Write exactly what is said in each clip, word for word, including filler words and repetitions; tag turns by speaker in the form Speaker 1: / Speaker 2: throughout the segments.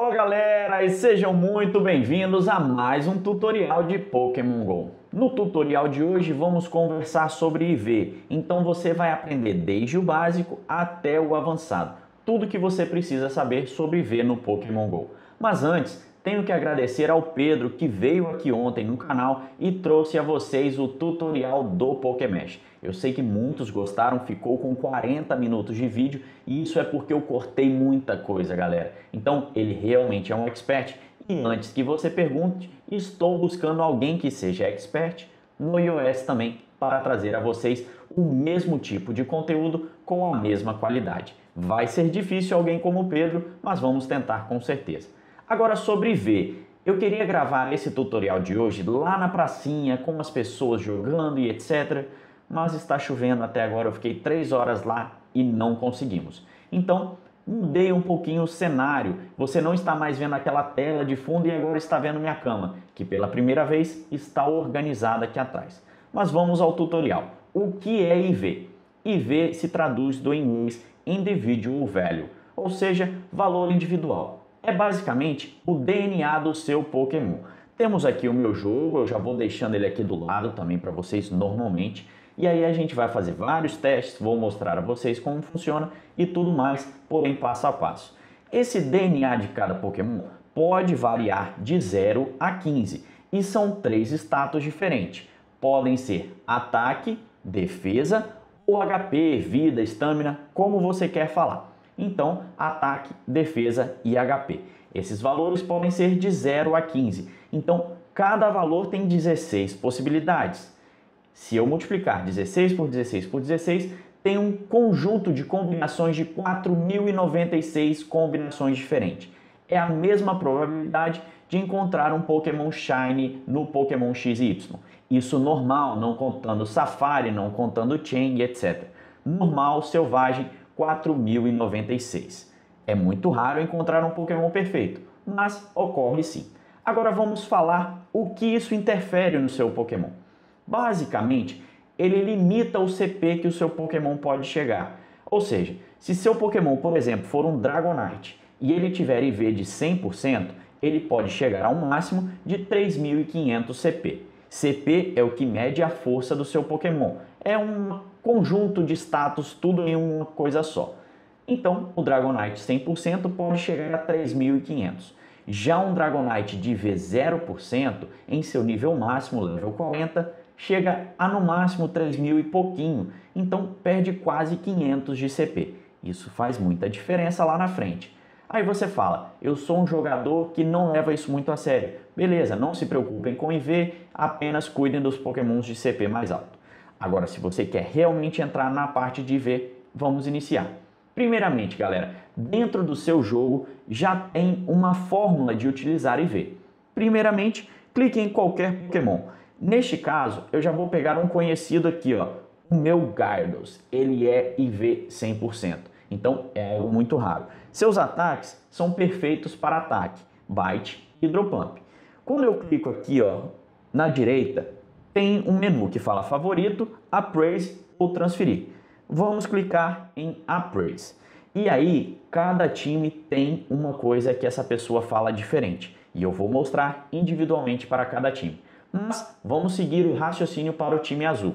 Speaker 1: Fala galera, e sejam muito bem-vindos a mais um tutorial de Pokémon GO. No tutorial de hoje vamos conversar sobre I V, então você vai aprender desde o básico até o avançado, tudo que você precisa saber sobre I V no Pokémon GO. Mas antes, tenho que agradecer ao Pedro que veio aqui ontem no canal e trouxe a vocês o tutorial do Pokémesh. Eu sei que muitos gostaram, ficou com quarenta minutos de vídeo e isso é porque eu cortei muita coisa, galera. Então ele realmente é um expert e antes que você pergunte, estou buscando alguém que seja expert no iOS também para trazer a vocês o mesmo tipo de conteúdo com a mesma qualidade. Vai ser difícil alguém como o Pedro, mas vamos tentar com certeza. Agora sobre I V, eu queria gravar esse tutorial de hoje lá na pracinha com as pessoas jogando e etcétera. Mas está chovendo até agora, eu fiquei três horas lá e não conseguimos. Então mudei um pouquinho o cenário, você não está mais vendo aquela tela de fundo e agora está vendo minha cama, que pela primeira vez está organizada aqui atrás. Mas vamos ao tutorial. O que é I V? I V se traduz do inglês Individual Value, ou seja, valor individual. É basicamente o D N A do seu Pokémon. Temos aqui o meu jogo, eu já vou deixando ele aqui do lado também para vocês normalmente. E aí a gente vai fazer vários testes, vou mostrar a vocês como funciona e tudo mais, porém passo a passo. Esse D N A de cada Pokémon pode variar de zero a quinze e são três status diferentes. Podem ser ataque, defesa ou H P, vida, estamina, como você quer falar. Então, ataque, defesa e H P. Esses valores podem ser de zero a quinze. Então, cada valor tem dezesseis possibilidades. Se eu multiplicar dezesseis por dezesseis por dezesseis, tem um conjunto de combinações de quatro mil e noventa e seis combinações diferentes. É a mesma probabilidade de encontrar um Pokémon Shiny no Pokémon X Y. Isso normal, não contando Safari, não contando Chang, etcétera. Normal, selvagem, quatro mil e noventa e seis. É muito raro encontrar um Pokémon perfeito, mas ocorre sim. Agora vamos falar o que isso interfere no seu Pokémon. Basicamente, ele limita o C P que o seu Pokémon pode chegar. Ou seja, se seu Pokémon, por exemplo, for um Dragonite e ele tiver I V de cem por cento, ele pode chegar a um máximo de três mil e quinhentos C P. C P é o que mede a força do seu Pokémon. É um conjunto de status, tudo em uma coisa só. Então, o Dragonite cem por cento pode chegar a três mil e quinhentos. Já um Dragonite de I V zero por cento, em seu nível máximo, level quarenta, chega a no máximo três mil e pouquinho, então perde quase quinhentos de C P. Isso faz muita diferença lá na frente. Aí você fala, eu sou um jogador que não leva isso muito a sério. Beleza, não se preocupem com I V, apenas cuidem dos Pokémons de C P mais alto. Agora, se você quer realmente entrar na parte de I V, vamos iniciar. Primeiramente, galera, dentro do seu jogo já tem uma fórmula de utilizar I V. Primeiramente, clique em qualquer Pokémon. Neste caso, eu já vou pegar um conhecido aqui, ó, o meu Gyarados. Ele é I V cem por cento, então é algo muito raro. Seus ataques são perfeitos para ataque, Bite e Hidropump. Quando eu clico aqui, ó, na direita, tem um menu que fala Favorito, Appraise ou Transferir. Vamos clicar em Appraise. E aí, cada time tem uma coisa que essa pessoa fala diferente. E eu vou mostrar individualmente para cada time. Mas vamos seguir o raciocínio para o time azul.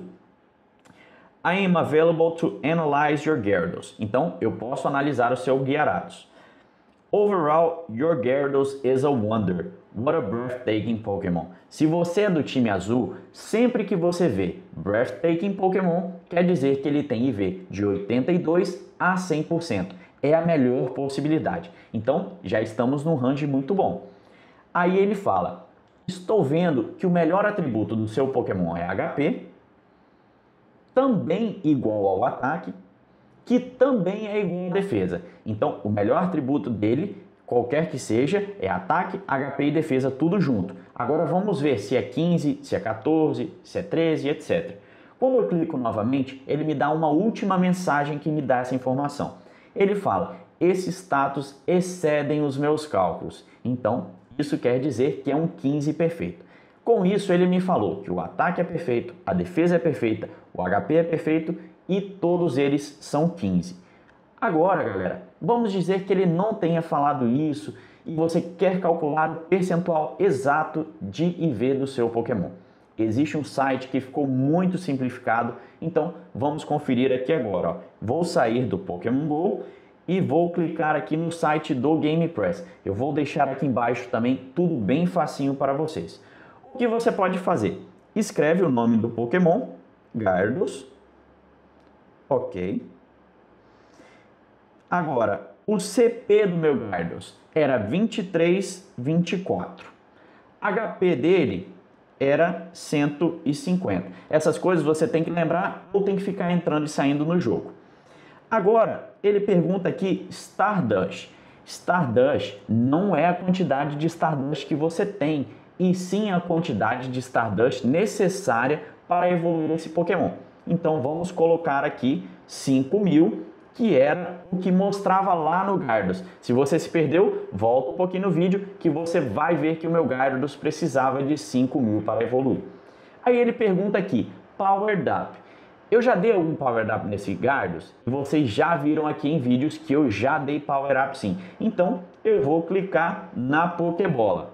Speaker 1: I am available to analyze your Gyarados. Então, eu posso analisar o seu Gyarados. Overall, your Gyarados is a wonder. What a breathtaking Pokémon. Se você é do time azul, sempre que você vê breathtaking Pokémon, quer dizer que ele tem I V de oitenta e dois a cem por cento. É a melhor possibilidade. Então, já estamos num range muito bom. Aí ele fala, estou vendo que o melhor atributo do seu Pokémon é H P, também igual ao ataque, que também é igual à defesa. Então, o melhor atributo dele, qualquer que seja, é ataque, H P e defesa, tudo junto. Agora vamos ver se é quinze, se é quatorze, se é treze, etcétera. Quando eu clico novamente, ele me dá uma última mensagem que me dá essa informação. Ele fala, esses status excedem os meus cálculos. Então, isso quer dizer que é um quinze perfeito. Com isso, ele me falou que o ataque é perfeito, a defesa é perfeita, o H P é perfeito e todos eles são quinze. Agora, galera, vamos dizer que ele não tenha falado isso e você quer calcular o percentual exato de I V do seu Pokémon. Existe um site que ficou muito simplificado, então vamos conferir aqui agora. Ó. Vou sair do Pokémon Go e vou clicar aqui no site do GamePress. Eu vou deixar aqui embaixo também tudo bem facinho para vocês. O que você pode fazer? Escreve o nome do Pokémon, Gyarados. Ok. Agora, o C P do meu Gyarados era vinte e três, vinte e quatro. H P dele era cento e cinquenta. Essas coisas você tem que lembrar ou tem que ficar entrando e saindo no jogo. Agora, ele pergunta aqui Stardust. Stardust não é a quantidade de Stardust que você tem, e sim a quantidade de Stardust necessária para evoluir esse Pokémon. Então vamos colocar aqui cinco mil, que era o que mostrava lá no Gyarados. Se você se perdeu, volta um pouquinho no vídeo que você vai ver que o meu Gyarados precisava de cinco mil para evoluir. Aí ele pergunta aqui, Powered Up. Eu já dei algum Powered Up nesse Gyarados e vocês já viram aqui em vídeos que eu já dei Power Up sim. Então eu vou clicar na Pokébola.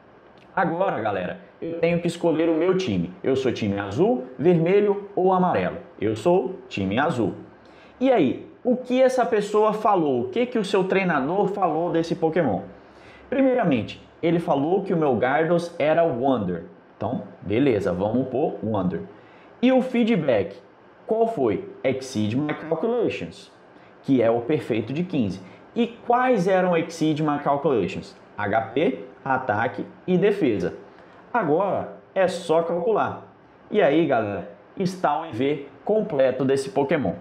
Speaker 1: Agora, galera, eu tenho que escolher o meu time. Eu sou time azul, vermelho ou amarelo? Eu sou time azul. E aí, o que essa pessoa falou? O que, que o seu treinador falou desse Pokémon? Primeiramente, ele falou que o meu Gyarados era Wonder. Então, beleza, vamos pôr Wonder. E o feedback? Qual foi? Exceed my calculations, que é o perfeito de quinze. E quais eram Exceed my calculations? H P, ataque e defesa. Agora é só calcular. E aí, galera, está o I V completo desse Pokémon.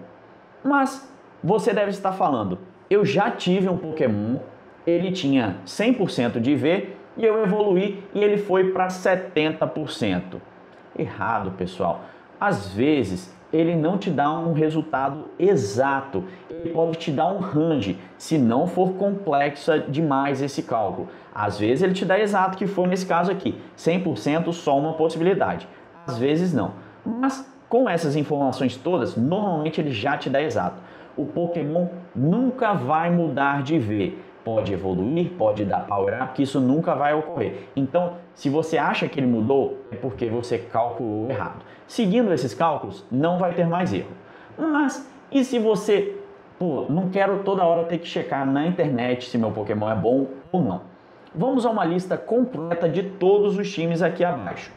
Speaker 1: Mas você deve estar falando, eu já tive um Pokémon, ele tinha cem por cento de I V e eu evoluí e ele foi para setenta por cento. Errado, pessoal. Às vezes ele não te dá um resultado exato, ele pode te dar um range, se não for complexa demais esse cálculo. Às vezes ele te dá exato, que foi nesse caso aqui, cem por cento só uma possibilidade, às vezes não. Mas com essas informações todas, normalmente ele já te dá exato. O Pokémon nunca vai mudar de I V. Pode evoluir, pode dar Power Up, que isso nunca vai ocorrer. Então, se você acha que ele mudou, é porque você calculou errado. Seguindo esses cálculos, não vai ter mais erro. Mas, e se você, pô, não quero toda hora ter que checar na internet se meu Pokémon é bom ou não? Vamos a uma lista completa de todos os times aqui abaixo.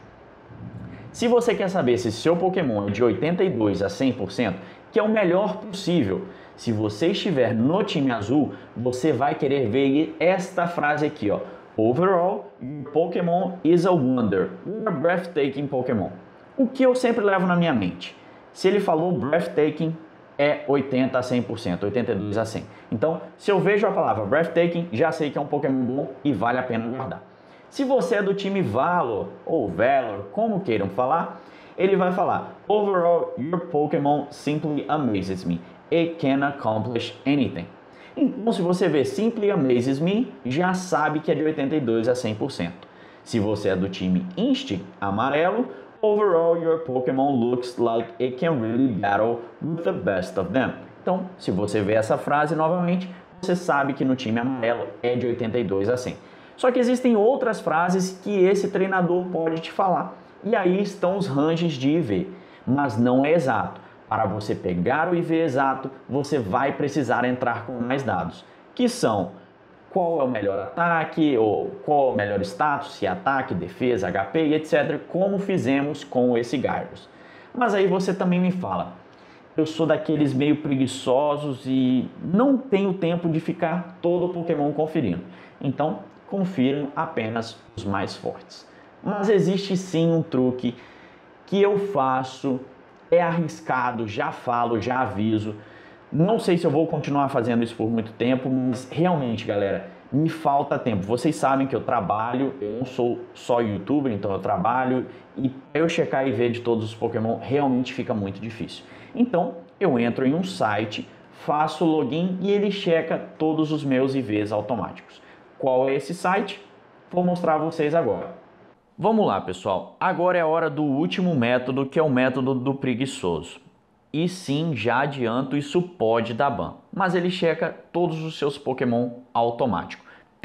Speaker 1: Se você quer saber se seu Pokémon é de oitenta e dois a cem por cento, que é o melhor possível, se você estiver no time azul, você vai querer ver esta frase aqui, ó. Overall, your Pokémon is a wonder. You're a breathtaking Pokémon. O que eu sempre levo na minha mente? Se ele falou breathtaking, é oitenta a cem por cento, oitenta e dois a cem. Então, se eu vejo a palavra breathtaking, já sei que é um Pokémon bom e vale a pena guardar. Se você é do time Valor ou Valor, como queiram falar, ele vai falar Overall, your Pokémon simply amazes me. It can accomplish anything. Então, se você vê Simply Amazes Me, já sabe que é de oitenta e dois a cem por cento. Se você é do time Instinct amarelo, Overall, your Pokémon looks like it can really battle with the best of them. Então, se você vê essa frase novamente, você sabe que no time amarelo é de oitenta e dois a cem. Só que existem outras frases que esse treinador pode te falar. E aí estão os ranges de I V, mas não é exato. Para você pegar o I V exato, você vai precisar entrar com mais dados, que são qual é o melhor ataque, ou qual é o melhor status, se é ataque, defesa, H P e etcétera, como fizemos com esse Gyarados. Mas aí você também me fala, eu sou daqueles meio preguiçosos e não tenho tempo de ficar todo o Pokémon conferindo. Então, confiram apenas os mais fortes. Mas existe sim um truque que eu faço, é arriscado, já falo, já aviso. Não sei se eu vou continuar fazendo isso por muito tempo, mas realmente, galera, me falta tempo. Vocês sabem que eu trabalho, eu não sou só youtuber, então eu trabalho e para eu checar e ver de todos os Pokémon realmente fica muito difícil. Então, eu entro em um site, faço o login e ele checa todos os meus I Vs automáticos. Qual é esse site? Vou mostrar a vocês agora. Vamos lá, pessoal. Agora é a hora do último método, que é o método do preguiçoso. E sim, já adianto, isso pode dar ban. Mas ele checa todos os seus Pokémon automático. Tem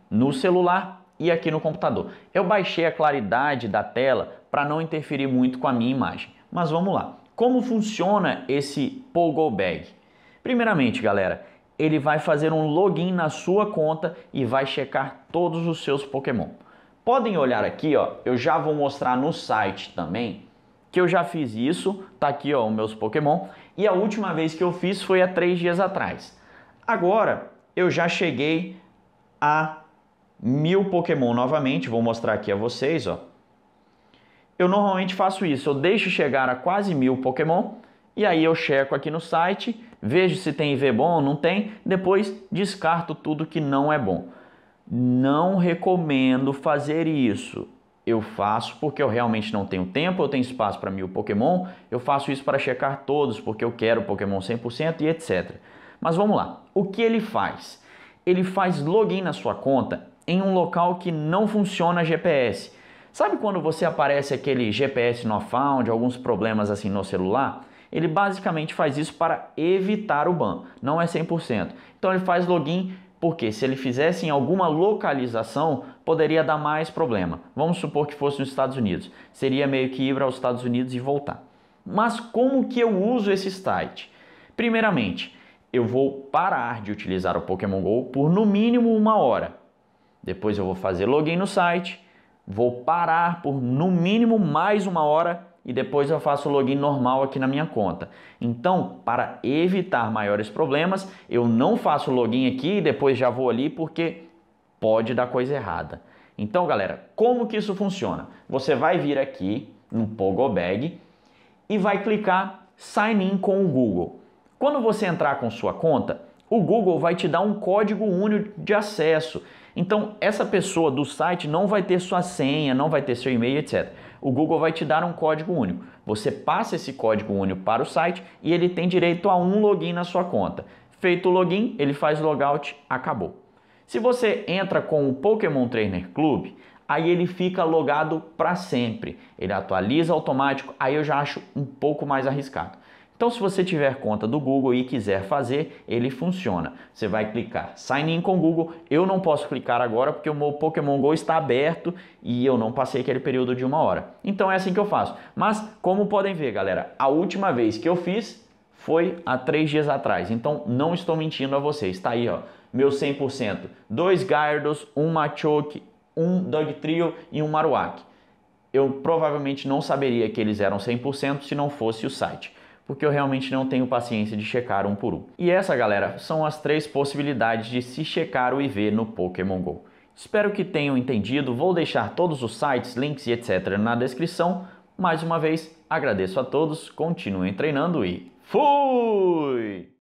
Speaker 1: no celular e aqui no computador. Eu baixei a claridade da tela para não interferir muito com a minha imagem. Mas vamos lá. Como funciona esse PogoBag? Primeiramente, galera, ele vai fazer um login na sua conta e vai checar todos os seus Pokémon. Podem olhar aqui, ó, eu já vou mostrar no site também, que eu já fiz isso, tá aqui, ó, os meus Pokémon, e a última vez que eu fiz foi há três dias atrás. Agora, eu já cheguei a mil Pokémon novamente, vou mostrar aqui a vocês, ó. Eu normalmente faço isso, eu deixo chegar a quase mil Pokémon, e aí eu checo aqui no site, vejo se tem I V bom ou não tem, depois descarto tudo que não é bom. Não recomendo fazer isso. Eu faço porque eu realmente não tenho tempo, eu tenho espaço para mil Pokémon, eu faço isso para checar todos, porque eu quero Pokémon cem por cento e etcétera. Mas vamos lá, o que ele faz? Ele faz login na sua conta em um local que não funciona G P S. Sabe quando você aparece aquele G P S not found, alguns problemas assim no celular? Ele basicamente faz isso para evitar o ban, não é cem por cento. Então ele faz login porque se ele fizesse em alguma localização, poderia dar mais problema. Vamos supor que fosse nos Estados Unidos. Seria meio que ir aos Estados Unidos e voltar. Mas como que eu uso esse site? Primeiramente, eu vou parar de utilizar o Pokémon Go por no mínimo uma hora. Depois eu vou fazer login no site, vou parar por no mínimo mais uma hora e depois eu faço o login normal aqui na minha conta. Então, para evitar maiores problemas, eu não faço login aqui e depois já vou ali porque pode dar coisa errada. Então, galera, como que isso funciona? Você vai vir aqui no PogoBag e vai clicar Sign in com o Google. Quando você entrar com sua conta, o Google vai te dar um código único de acesso. Então, essa pessoa do site não vai ter sua senha, não vai ter seu e-mail, etcétera. O Google vai te dar um código único. Você passa esse código único para o site e ele tem direito a um login na sua conta. Feito o login, ele faz logout, acabou. Se você entra com o Pokémon Trainer Club, aí ele fica logado para sempre. Ele atualiza automático, aí eu já acho um pouco mais arriscado. Então, se você tiver conta do Google e quiser fazer, ele funciona. Você vai clicar Sign in com o Google. Eu não posso clicar agora porque o meu Pokémon Go está aberto e eu não passei aquele período de uma hora. Então é assim que eu faço. Mas, como podem ver, galera, a última vez que eu fiz foi há três dias atrás. Então, não estou mentindo a vocês. Está aí, ó, meu cem por cento. Dois Gyarados, um Machoke, um Dugtrio e um Marowak. Eu provavelmente não saberia que eles eram cem por cento se não fosse o site, porque eu realmente não tenho paciência de checar um por um. E essa, galera, são as três possibilidades de se checar o I V no Pokémon Go. Espero que tenham entendido, vou deixar todos os sites, links e etcétera na descrição. Mais uma vez, agradeço a todos, continuem treinando e fui!